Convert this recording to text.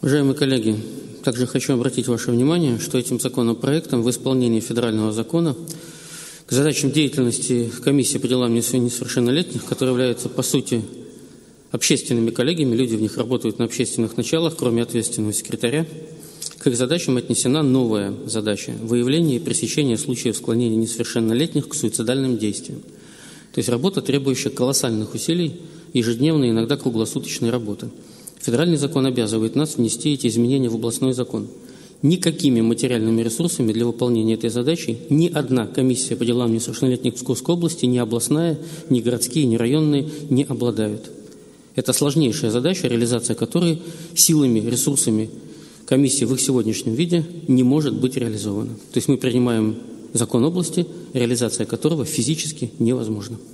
Уважаемые коллеги, также хочу обратить ваше внимание, что этим законопроектом в исполнении федерального закона к задачам деятельности комиссии по делам несовершеннолетних, которые являются, по сути, общественными коллегиями, люди в них работают на общественных началах, кроме ответственного секретаря, к их задачам отнесена новая задача – выявление и пресечение случаев склонения несовершеннолетних к суицидальным действиям. То есть работа, требующая колоссальных усилий, ежедневной, иногда круглосуточной работы. Федеральный закон обязывает нас внести эти изменения в областной закон. Никакими материальными ресурсами для выполнения этой задачи ни одна комиссия по делам несовершеннолетних в Псковской области, ни областная, ни городские, ни районные, не обладают. Это сложнейшая задача, реализация которой силами, ресурсами комиссии в их сегодняшнем виде не может быть реализована. То есть мы принимаем закон области, реализация которого физически невозможна.